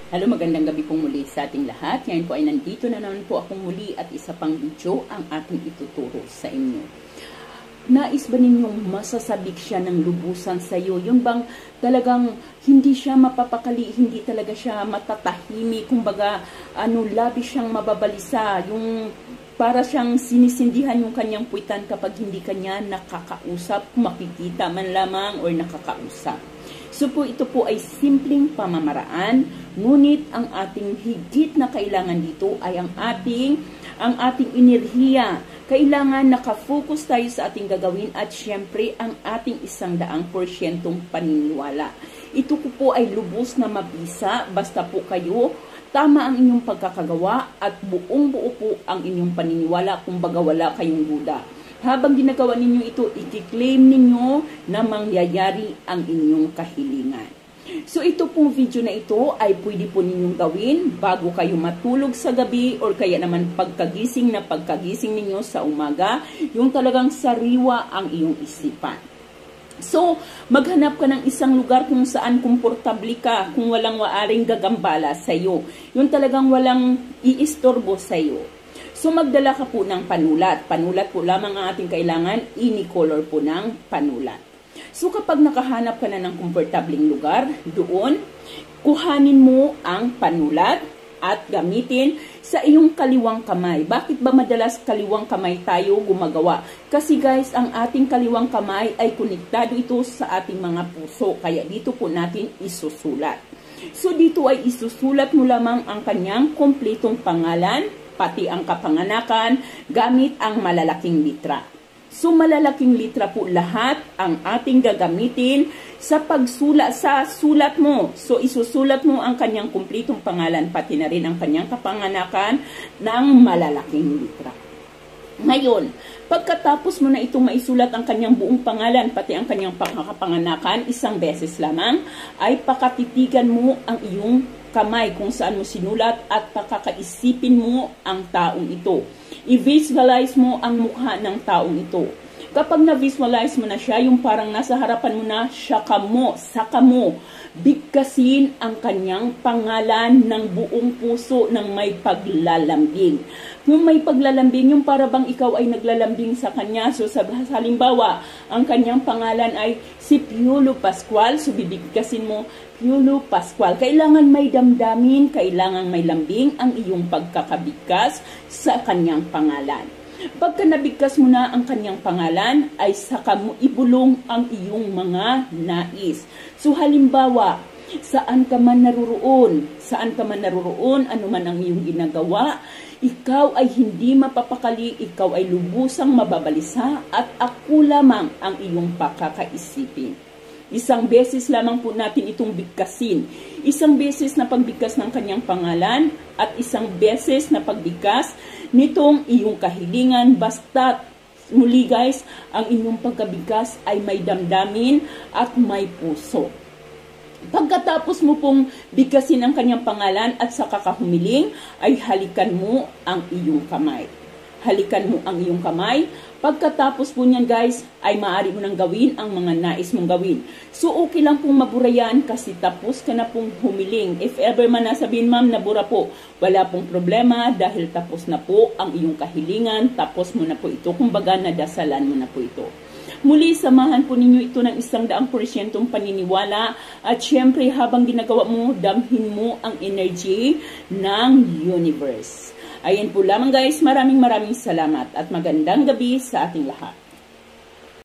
Hello, magandang gabi pong muli sa ating lahat. Ngayon po ay nandito na naman po akong muli at isa pang video ang ating ituturo sa inyo. Nais ba ninyong masasabik siya ng lubusan sa iyo? Yung bang talagang hindi siya mapapakali, hindi talaga siya matatahimi, kumbaga labis siyang mababalisa, yung para siyang sinisindihan yung kanyang puwitan kapag hindi kanya nakakausap, makikita man lamang or nakakausap. So po ito po ay simpleng pamamaraan, ngunit ang ating higit na kailangan dito ay ang ating enerhiya. Kailangan nakafocus tayo sa ating gagawin at syempre ang ating 100% paniniwala. Ito po ay lubos na mabisa basta po kayo tama ang inyong pagkakagawa at buong-buo po ang inyong paniniwala, kumbaga wala kayong duda. Habang ginagawa ninyo ito, i-claim ninyo na mangyayari ang inyong kahilingan. So ito pong video na ito ay pwede po ninyong gawin bago kayo matulog sa gabi or kaya naman pagkagising ninyo sa umaga, yung talagang sariwa ang iyong isipan. So, maghanap ka ng isang lugar kung saan komportable ka, kung walang waaring gagambala sa iyo. Yung talagang walang iistorbo sa iyo. So, magdala ka po ng panulat. Panulat po lamang ang ating kailangan, ini-color po ng panulat. So, kapag nakahanap ka na ng komportabling lugar, doon, kuhanin mo ang panulat at gamitin sa iyong kaliwang kamay. Bakit ba madalas kaliwang kamay tayo gumagawa? Kasi guys, ang ating kaliwang kamay ay konektado ito sa ating mga puso. Kaya dito po natin isusulat. So, dito ay isusulat mo lamang ang kanyang kompletong pangalan, pati ang kapanganakan, gamit ang malalaking litra. So, malalaking litra po lahat ang ating gagamitin sa sulat mo. So, isusulat mo ang kanyang kumpletong pangalan, pati na rin ang kanyang kapanganakan ng malalaking litra. Ngayon, pagkatapos mo na itong maisulat ang kanyang buong pangalan, pati ang kanyang pangkapanganakan, isang beses lamang, ay pakatitigan mo ang iyong kamay kung saan mo sinulat at pakakaisipin mo ang taong ito. I-visualize mo ang mukha ng taong ito. Kapag na-visualize mo na siya, yung parang nasa harapan mo na, saka mo, bigkasin ang kanyang pangalan ng buong puso ng may paglalambing. Yung may paglalambing, yung para bang ikaw ay naglalambing sa kanya. So, halimbawa, ang kanyang pangalan ay si Piolo Pascual. So, bibigkasin mo, Piolo Pascual. Kailangan may damdamin, kailangan may lambing ang iyong pagkakabigkas sa kanyang pangalan. Pagka nabigkas mo na ang kanyang pangalan, ay saka mo ibulong ang iyong mga nais. So halimbawa, saan ka man naruroon, ano man ang iyong ginagawa, ikaw ay hindi mapapakali, ikaw ay lubusang mababalisa at ako lamang ang iyong pakakaisipin. Isang beses lamang po natin itong bigkasin. Isang beses na pagbigkas ng kanyang pangalan at isang beses na pagbigkas nitong iyong kahilingan. Basta muli guys, ang inyong pagkabigkas ay may damdamin at may puso. Pagkatapos mo pong bigkasin ang kanyang pangalan at saka kahumiling, ay halikan mo ang iyong kamay. Halikan mo ang iyong kamay. Pagkatapos po niyan guys, ay maaari mo nang gawin ang mga nais mong gawin. So okay lang pong mabura yan kasi tapos ka na pong humiling. If ever man nasabihin ma'am, nabura po, wala pong problema dahil tapos na po ang iyong kahilingan, tapos mo na po ito, kumbaga nadasalan mo na po ito. Muli, samahan po ninyo ito ng 100% paniniwala at syempre habang ginagawa mo, damhin mo ang energy ng universe. Ayan po lamang guys, maraming salamat at magandang gabi sa ating lahat.